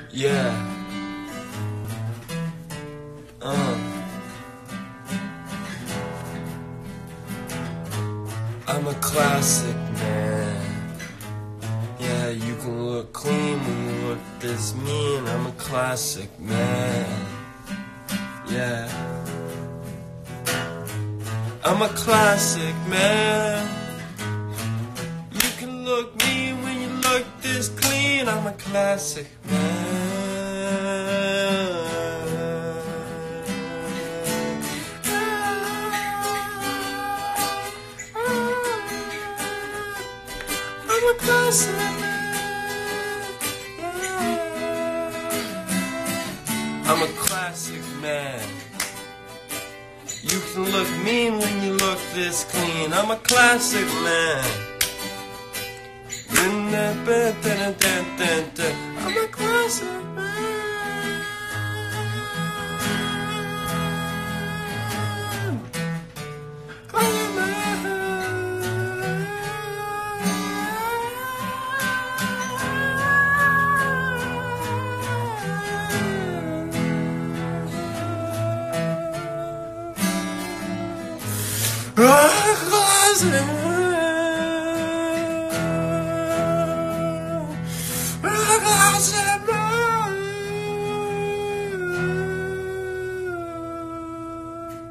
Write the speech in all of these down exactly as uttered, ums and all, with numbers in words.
Yeah. Uh. I'm a classic man. Yeah, you can look clean when you look this mean. I'm a classic man. Yeah. I'm a classic man. You can look mean when you look this clean. I'm a classic man. I'm a classic man. I'm a classic man. You can look mean when you look this clean. I'm a classic man. I'm a classic man. Classic man. Classic man.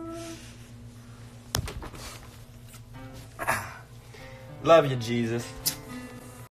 Love you, Jesus.